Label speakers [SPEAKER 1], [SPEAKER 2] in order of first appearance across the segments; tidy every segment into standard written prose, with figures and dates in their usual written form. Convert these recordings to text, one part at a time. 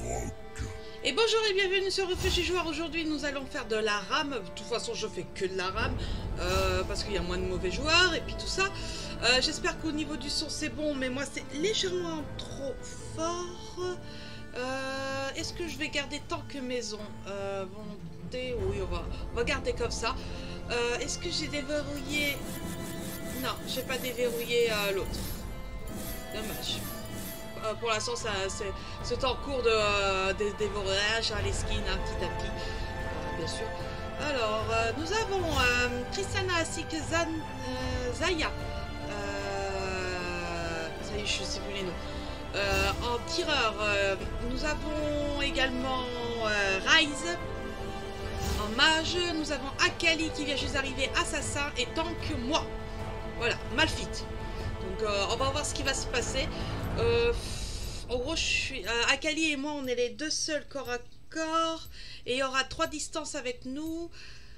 [SPEAKER 1] Et bonjour et bienvenue sur Réfléchis Joueur. Aujourd'hui nous allons faire de la rame. De toute façon je fais que de la rame parce qu'il y a moins de mauvais joueurs et puis tout ça. J'espère qu'au niveau du son c'est bon, mais moi c'est légèrement trop fort. Est-ce que je vais garder tant que maison volonté, oui on va garder comme ça. Est-ce que j'ai déverrouillé? Non, j'ai pas déverrouillé l'autre. Dommage. Pour l'instant, c'est en cours de dévorage, hein, les skins, hein, petit à petit, bien sûr. Alors, nous avons Tristana ainsi que Zaya. Ça y est, je sais plus les noms. En tireur, nous avons également Rise. En mage, nous avons Akali qui vient juste d'arriver, assassin, et tank moi. Voilà, Malphite. Donc, on va voir ce qui va se passer. En gros, Akali et moi, on est les deux seuls corps à corps. Et il y aura 3 distances avec nous.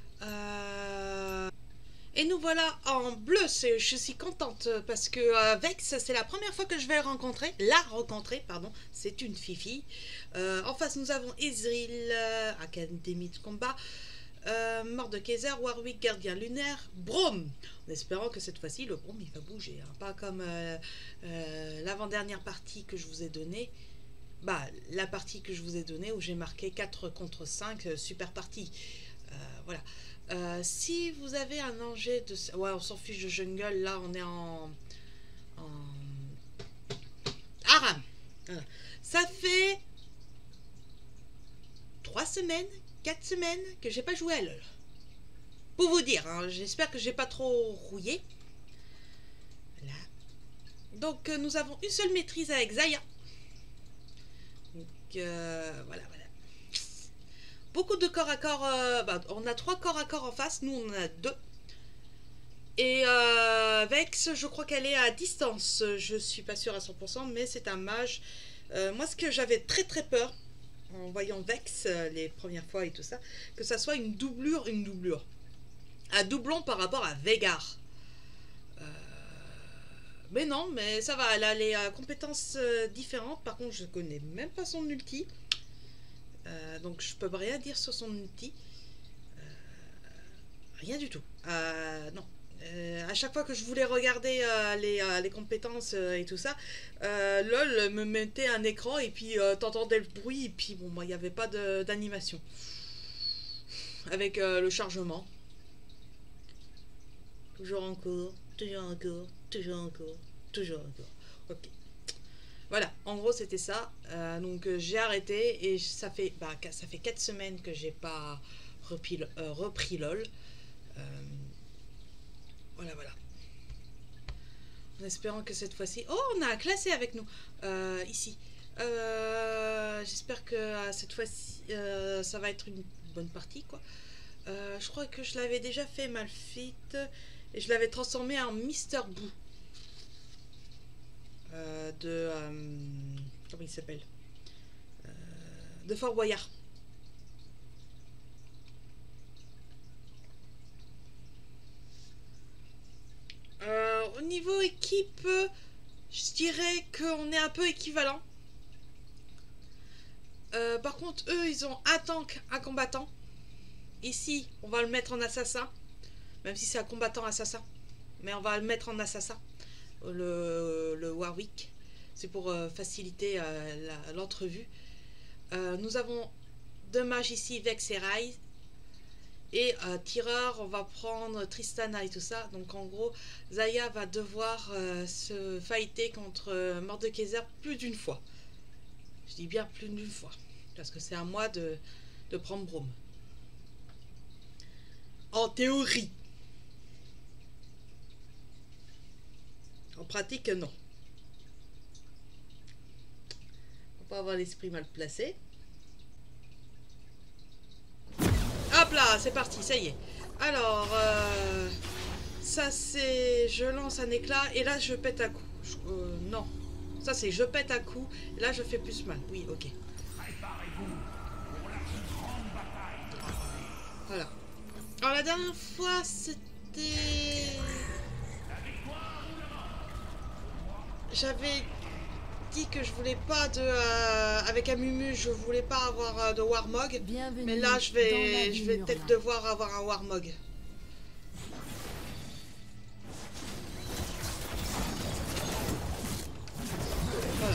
[SPEAKER 1] Et nous voilà en bleu. Je suis contente parce que Vex, c'est la première fois que je vais le rencontrer. Pardon. C'est une fifi. En face, nous avons Ezreal, Académie de combat. Mordekaiser, Warwick, gardien lunaire, Braum, en espérant que cette fois-ci le Braum il va bouger, hein. Pas comme l'avant-dernière partie que je vous ai donnée, la partie que je vous ai donnée où j'ai marqué 4 contre 5, super partie. Voilà. Si vous avez un danger de... Ouais, on s'en fiche de jungle, là on est en Aram. Voilà. Ça fait 3 semaines 4 semaines que j'ai pas joué à LoL. Pour vous dire, hein, j'espère que j'ai pas trop rouillé. Voilà. Donc nous avons une seule maîtrise avec Zaya. Donc voilà. Beaucoup de corps à corps. On a 3 corps à corps en face, nous on en a 2. Et Vex, je crois qu'elle est à distance. Je suis pas sûre à 100%, mais c'est un mage. Moi ce que j'avais très peur en voyant Vex les premières fois et tout ça, que ça soit une doublure, un doublon par rapport à Veigar. Mais non, mais ça va, elle a les compétences différentes. Par contre, je connais même pas son ulti, donc je peux rien dire sur son ulti, rien du tout. Non. À chaque fois que je voulais regarder les compétences et tout ça, LOL me mettait un écran et puis t'entendais le bruit et puis bon, moi il n'y avait pas d'animation avec le chargement. Toujours encore. Ok. Voilà, en gros c'était ça. Donc j'ai arrêté et ça fait 4 semaines que j'ai pas repris LOL. Voilà. En espérant que cette fois-ci... Oh, on a un classé avec nous. Ici. J'espère que cette fois-ci, ça va être une bonne partie, quoi. Je crois que je l'avais déjà fait, Malphite. Et je l'avais transformé en Mister Boo. Comment il s'appelle, de Fort Boyard. Au niveau équipe, je dirais qu'on est un peu équivalent. Par contre, eux, ils ont un tank, un combattant. Ici, on va le mettre en assassin. Même si c'est un combattant assassin. Mais on va le mettre en assassin. Le Warwick. C'est pour faciliter l'entrevue. Nous avons 2 mages ici, Vex et Rise. Et tireur, on va prendre Tristana et tout ça. Donc en gros, Zaya va devoir se fighter contre Mordekaiser plus d'une fois. Je dis bien plus d'une fois. Parce que c'est à moi de prendre Braum. En théorie. En pratique, non. Faut pas avoir l'esprit mal placé. Hop là, c'est parti, ça y est. Alors, ça c'est... Je lance un éclat et là je pète un coup. Non. Ça c'est je pète un coup. Et là je fais plus mal. Oui, ok. Voilà. Alors la dernière fois c'était... J'avais dit que je voulais pas de avec Amumu, je voulais pas avoir de Warmog. Mais là, je vais peut-être devoir avoir un Warmog. Voilà.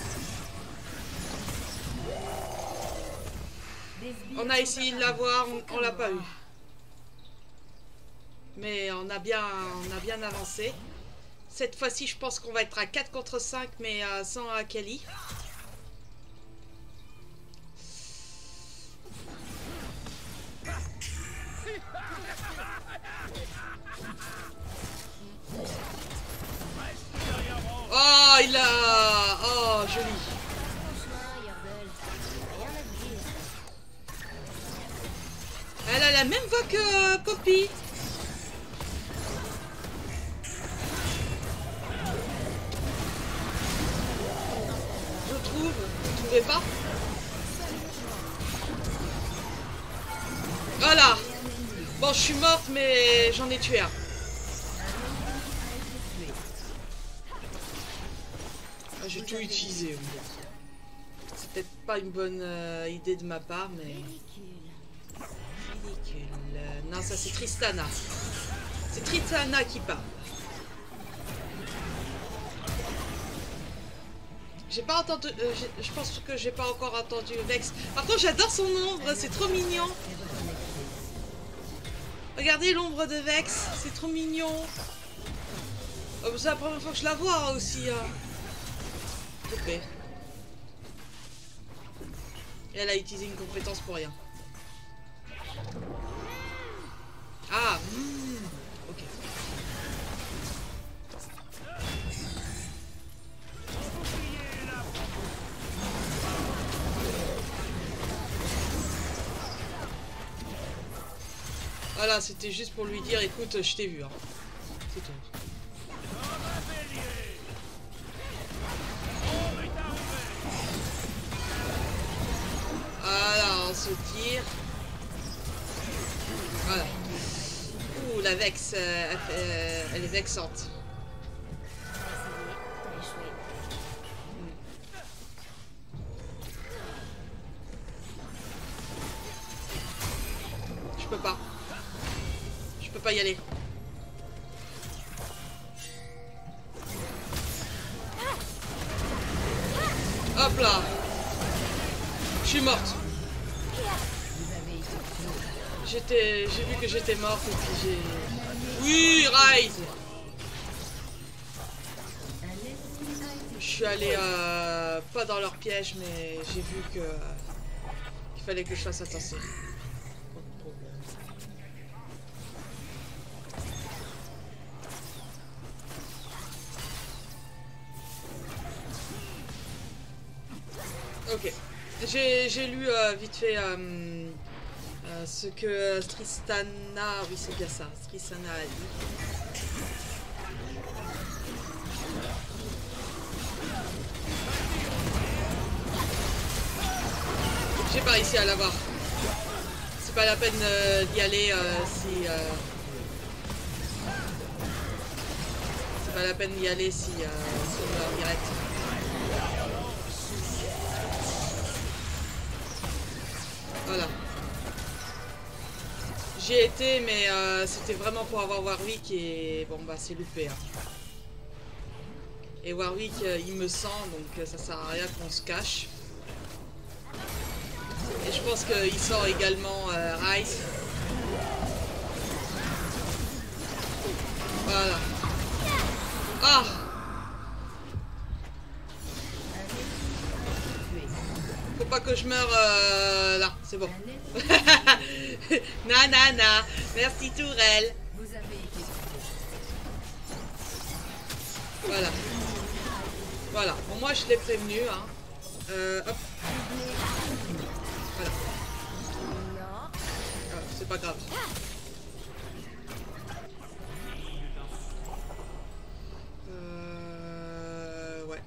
[SPEAKER 1] On a essayé de l'avoir, on l'a pas eu. Mais on a bien avancé. Cette fois-ci, je pense qu'on va être à 4 contre 5, mais sans Akali. Oh, il a... Oh, joli. Elle a la même voix que Poppy. Je trouve. Vous trouvez pas? Voilà. Bon, je suis morte, mais j'en ai tué un. Ah, j'ai tout utilisé. C'est peut-être pas une bonne idée de ma part, mais... Ridicule. Non, ça c'est Tristana. C'est Tristana qui parle. J'ai pas entendu... je pense que j'ai pas encore entendu Vex. Par contre, j'adore son ombre, c'est trop mignon. Regardez l'ombre de Vex, c'est trop mignon. Oh, c'est la première fois que je la vois aussi. Ok. Et elle a utilisé une compétence pour rien. Ah, ok. Voilà, c'était juste pour lui dire, écoute, je t'ai vu. Hein. C'est tout. Voilà, on se tire. Voilà. Ouh, la Vex, elle est vexante. Je peux pas. Je peux pas y aller. Hop là. Je suis morte. J'ai vu que j'étais morte et puis j'ai... Oui, Rise. Je suis allée pas dans leur piège, mais j'ai vu que qu'il fallait que je fasse attention. Pas de problème. Ok. J'ai lu vite fait ce que Tristana, oui c'est bien ça, Tristana a dit. J'ai pas réussi à l'avoir. C'est pas la peine d'y aller si... c'est pas la peine d'y aller si on meurt direct. Voilà. J'y ai été, mais c'était vraiment pour avoir Warwick et bon bah c'est loupé. Hein. Et Warwick il me sent, donc ça sert à rien qu'on se cache. Et je pense qu'il sort également Rice. Voilà. Ah! Faut pas que je meure là, c'est bon. Nanana, merci Tourelle. Voilà. Voilà, bon, moi je l'ai prévenu. Hein. Hop. Voilà. Ah, c'est pas grave. Ouais.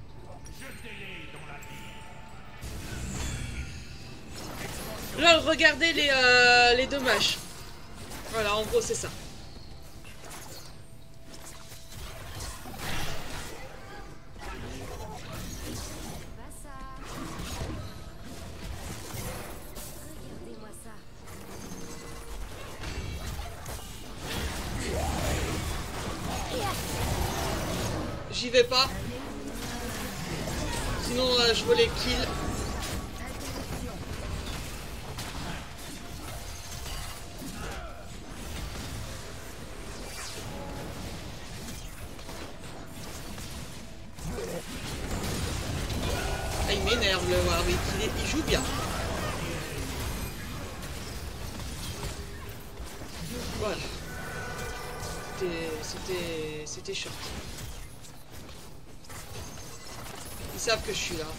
[SPEAKER 1] Là, regardez les dommages. Voilà, en gros, c'est ça. j'y vais pas. Sinon, je veux les kills. Ah, il m'énerve le Warwick, il joue bien. Voilà. C'était short. Ils savent que je suis là.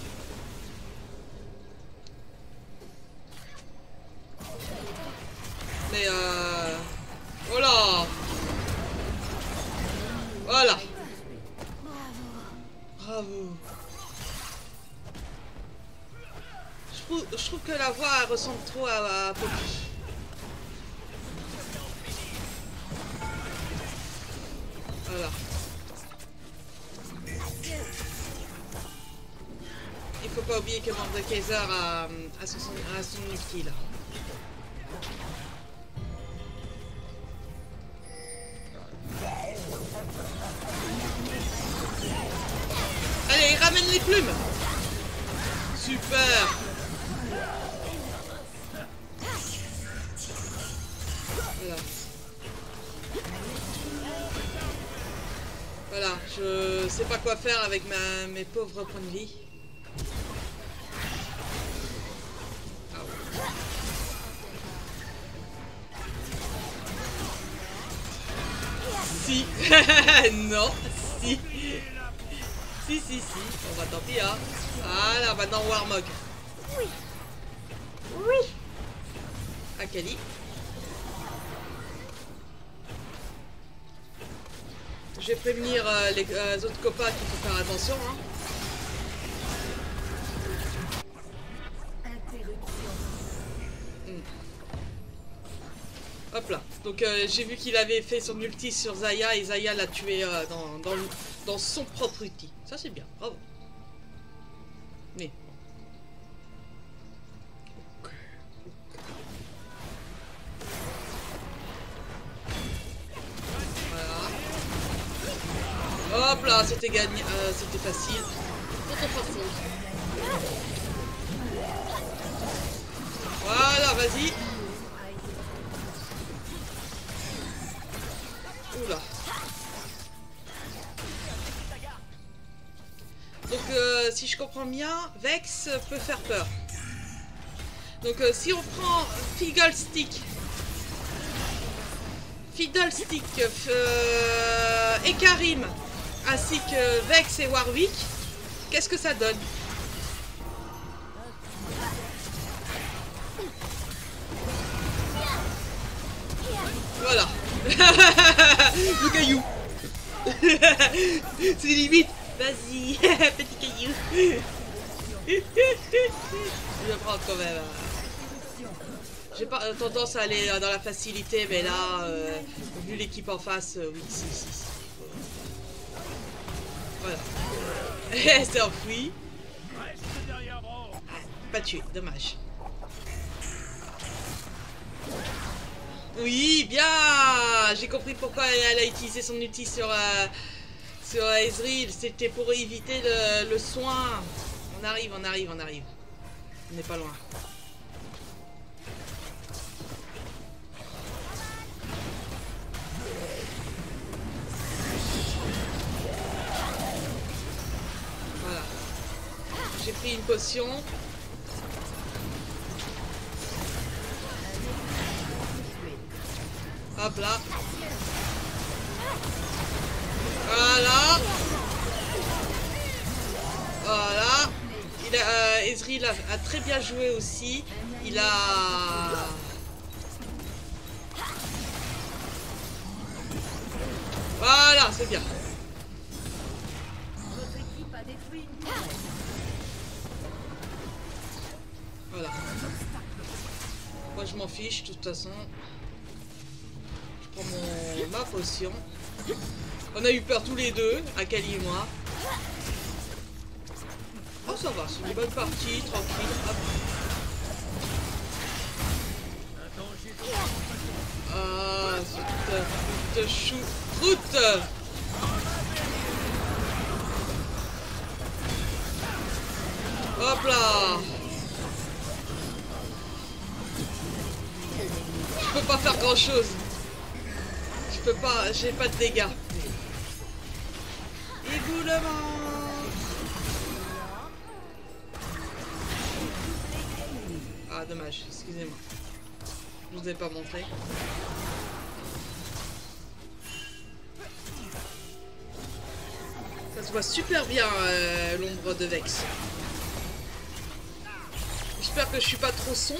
[SPEAKER 1] Mais voilà. Voilà. Bravo. Je trouve que la voix elle ressemble trop à Poppy. Voilà. Il faut pas oublier que Mordekaiser a son ulti là. Allez, il ramène les plumes. Super. Voilà. Voilà, je sais pas quoi faire avec mes pauvres points de vie. Ah ouais. Si. Non, si. Si. Bon bah tant pis hein. Voilà, maintenant Warmog. Oui. Akali. Je vais prévenir les autres copains qu'il faut faire attention. Hein. Hop là. Donc j'ai vu qu'il avait fait son ulti sur Zaya et Zaya l'a tué dans son propre ulti. Ça c'est bien. Bravo. Mais. Hop là, c'était gagné, c'était facile. C'était facile. Voilà, vas-y. Oula. Donc, si je comprends bien, Vex peut faire peur. Donc, si on prend Fiddlestick et Karim, ainsi que Vex et Warwick, qu'est-ce que ça donne? Voilà. Le caillou. C'est limite. Vas-y, petit caillou. Je vais prendre quand même. J'ai pas tendance à aller dans la facilité, mais là, vu l'équipe en face, oui, si. Voilà. Elle s'est enfuie. Pas tué, dommage. Oui, bien. J'ai compris pourquoi elle a utilisé son ulti sur Ezreal. C'était pour éviter le soin. On arrive. On n'est pas loin. Voilà. J'ai pris une potion. Hop là. Voilà. Ezreal a très bien joué aussi. Il a... Voilà, c'est bien. Voilà. Moi je m'en fiche de toute façon. Je prends ma potion. On a eu peur tous les deux, Akali et moi. Oh ça va, c'est une bonne partie, tranquille. Hop. Ah, cette choucroute. grand chose. Je peux pas, j'ai pas de dégâts. Éboulement. Ah dommage, excusez-moi. Je vous ai pas montré. Ça se voit super bien l'ombre de Vex. J'espère que je suis pas trop sombre.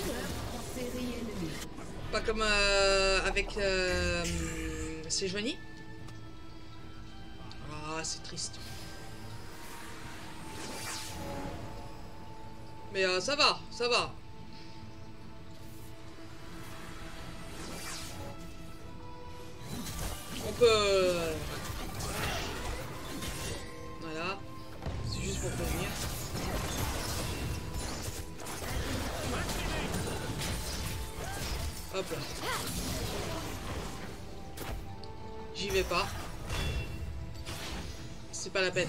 [SPEAKER 1] Pas comme avec Sejuani. Ah, c'est triste. Mais ça va, ça va. On peut... Voilà. C'est juste pour prévenir. Hop là. J'y vais pas. C'est pas la peine.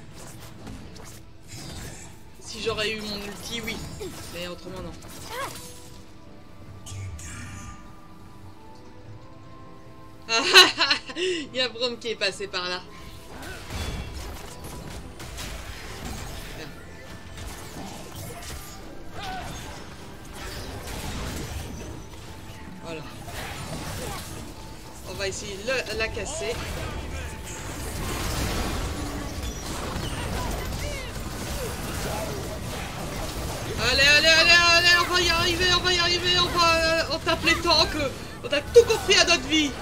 [SPEAKER 1] Si j'aurais eu mon ulti, oui. Mais autrement, non. Il y a Braum qui est passé par là. Voilà. On va essayer de la casser. Allez, allez, allez, allez, on va y arriver, on va y arriver, on tape les tanks. On a tout compris à notre vie.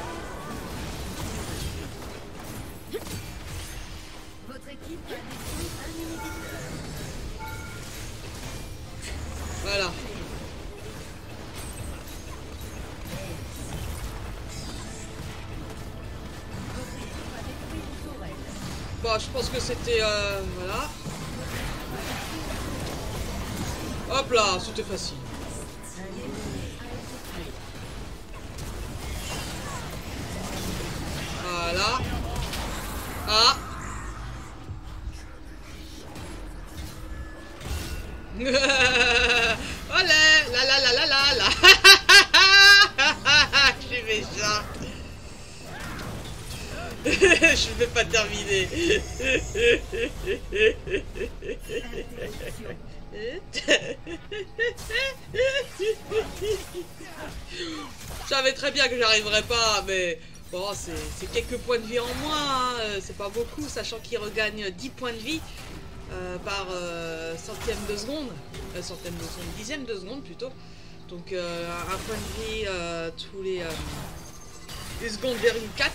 [SPEAKER 1] Voilà. Bon, je pense que c'était... voilà. Hop là, c'était facile. Voilà. Ah. Olé, la la la la la la. Je suis méchant. Je vais pas terminer. Je savais très bien que j'arriverais pas, mais bon, c'est quelques points de vie en moins, hein. C'est pas beaucoup, sachant qu'il regagne 10 points de vie par centième de seconde, dixième de seconde plutôt. Donc un point de vie tous les secondes vers une 4.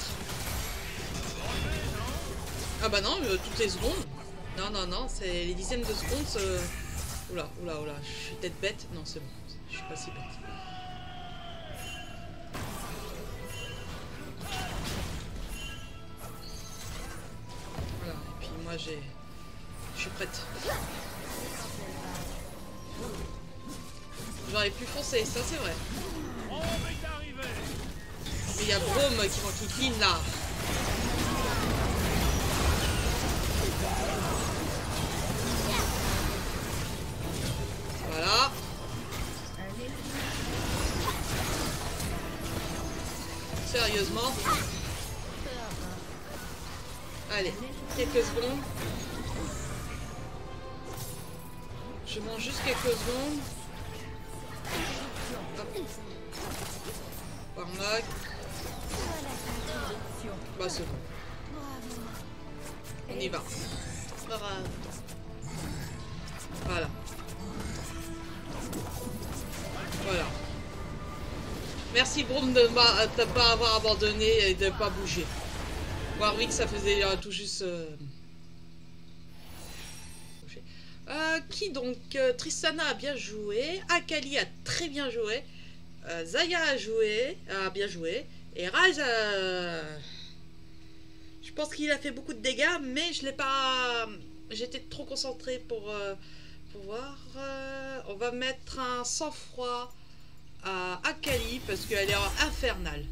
[SPEAKER 1] Ah bah non, toutes les secondes. Non, non, non, c'est les dixièmes de seconde. Oula, oula, oula, je suis peut-être bête. Non, c'est bon, je suis pas si bête. Voilà, et puis moi je suis prête. J'aurais pu foncer, ça c'est vrai. Mais il y a Braum qui m'enquiquine là. Voilà. Sérieusement. Allez, quelques secondes. Je mange juste quelques secondes. Hop. Par mag. Bah c'est bon. On y va. Voilà. Voilà. Merci Braum de ne pas avoir abandonné et de ne pas bouger. Warwick, ça faisait tout juste... qui donc Tristana a bien joué. Akali a très bien joué. Zaya a bien joué. Et Ryze je pense qu'il a fait beaucoup de dégâts, mais je l'ai pas... J'étais trop concentrée pour voir. On va mettre un sang-froid à Akali parce qu'elle est infernale.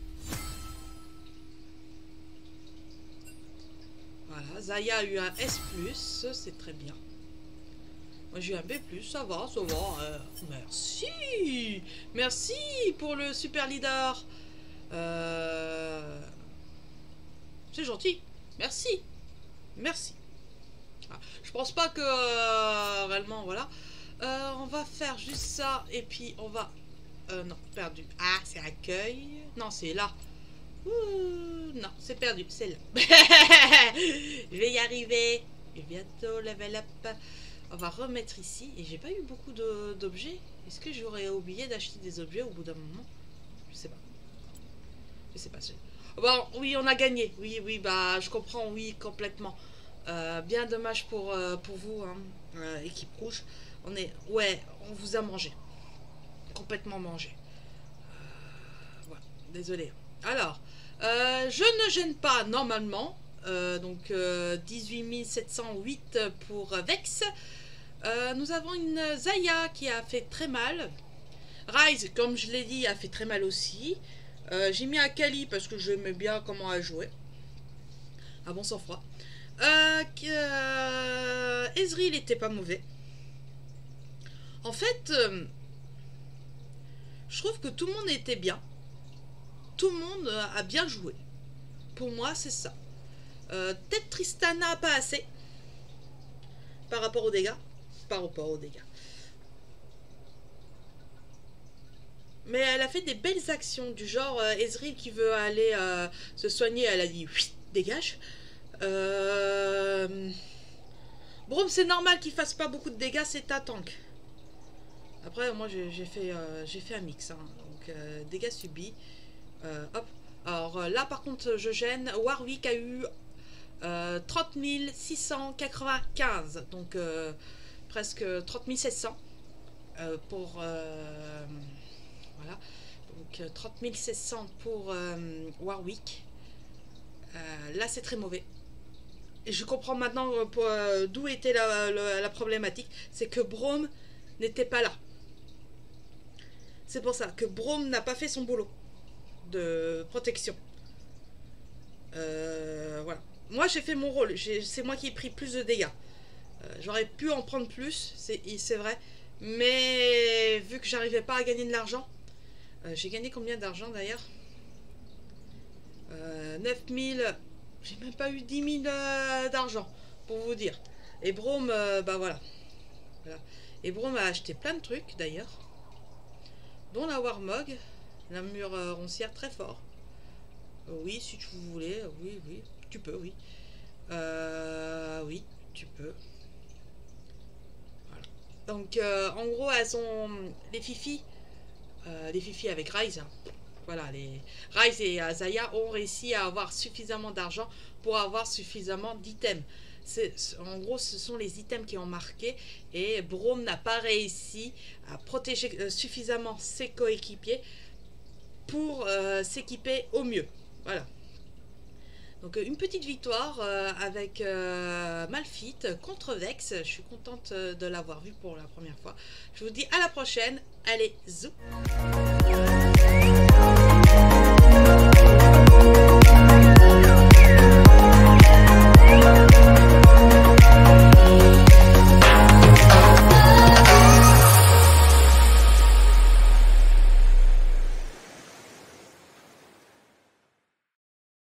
[SPEAKER 1] Voilà, Zaya a eu un S+, c'est très bien. Moi j'ai eu un B+, ça va, merci. Merci pour le super leader. C'est gentil. Merci. Merci. Ah, je pense pas que réellement, voilà. On va faire juste ça et puis on va... non, perdu. Ah, c'est accueil. Non, c'est là. Ouh, non, c'est perdu. C'est là. Je vais y arriver. Et bientôt, level up. On va remettre ici. Et j'ai pas eu beaucoup d'objets. Est-ce que j'aurais oublié d'acheter des objets au bout d'un moment? Je sais pas. Je sais pas. Bon, oui, on a gagné. Oui, oui, bah, je comprends, oui, complètement. Bien dommage pour vous, hein, équipe rouge. Ouais, on vous a mangé. Complètement mangé. Voilà, désolé. Alors, je ne gêne pas normalement. Donc, 18 708 pour Vex. Nous avons une Zaya qui a fait très mal. Rise, comme je l'ai dit, a fait très mal aussi. J'ai mis Akali parce que j'aimais bien comment elle jouait. Ah bon sang-froid. Ezreal était pas mauvais. En fait, je trouve que tout le monde était bien. Tout le monde a bien joué. Pour moi, c'est ça. Peut-être Tristana pas assez. Par rapport aux dégâts. Par rapport aux dégâts. Mais elle a fait des belles actions. Du genre, Ezreal qui veut aller se soigner. Elle a dit, oui, dégage. Braum, c'est normal qu'il fasse pas beaucoup de dégâts. C'est ta tank. Après, moi, j'ai fait un mix. Hein. Donc, dégâts subis. Hop. Alors là, par contre, je gêne. Warwick a eu 30 695. Donc, presque 30 700 pour... voilà. Donc, 30 700 pour Warwick. Là, c'est très mauvais. Et je comprends maintenant d'où était la problématique. C'est que Braum n'était pas là. C'est pour ça que Braum n'a pas fait son boulot de protection. Voilà. Moi, j'ai fait mon rôle. C'est moi qui ai pris plus de dégâts. J'aurais pu en prendre plus, c'est vrai. Mais vu que j'arrivais pas à gagner de l'argent, j'ai gagné combien d'argent d'ailleurs 9000. J'ai même pas eu 10 000 d'argent, pour vous dire. Et Braum, bah voilà. Et Braum a acheté plein de trucs d'ailleurs. Dont la Warmog, la mure roncière très fort. Oui, si tu voulais, oui, oui, tu peux, oui. Oui, tu peux. Voilà. Donc, en gros, elles ont les Fifi avec Rise. Hein. Voilà, les Rise et Zaya ont réussi à avoir suffisamment d'argent pour avoir suffisamment d'items. En gros, ce sont les items qui ont marqué et Braum n'a pas réussi à protéger suffisamment ses coéquipiers pour s'équiper au mieux. Voilà. Donc une petite victoire avec Malphite contre Vex. Je suis contente de l'avoir vu pour la première fois. Je vous dis à la prochaine. Allez, zou!